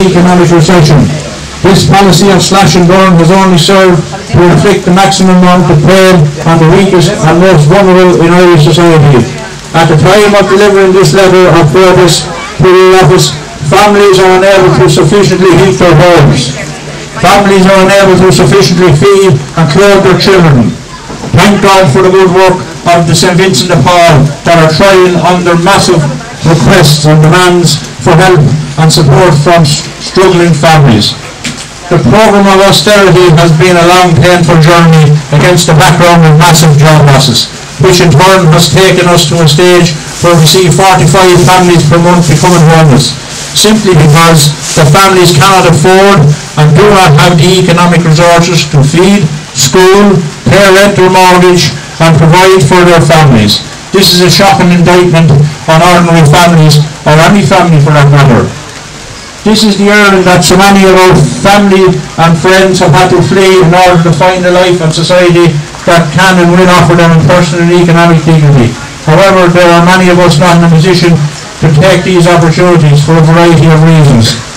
economic recession. This policy of slash and burn has only served to inflict the maximum amount of pain on the weakest and most vulnerable in Irish society. At the time of delivering this letter of protest to the office, families are unable to sufficiently heat their homes. Families are unable to sufficiently feed and clothe their children. Thank God for the good work of the St. Vincent de Paul that are trying under massive requests and demands for help and support from struggling families. The programme of austerity has been a long, painful journey against the background of massive job losses, which in turn has taken us to a stage where we see 45 families per month becoming homeless, simply because the families cannot afford and do not have the economic resources to feed, school, pay rent or mortgage and provide for their families. This is a shocking indictment on ordinary families, or any family for that matter. This is the Ireland that so many of our family and friends have had to flee in order to find a life and society that can and will offer them in personal and economic dignity. However, there are many of us not in a position to take these opportunities for a variety of reasons.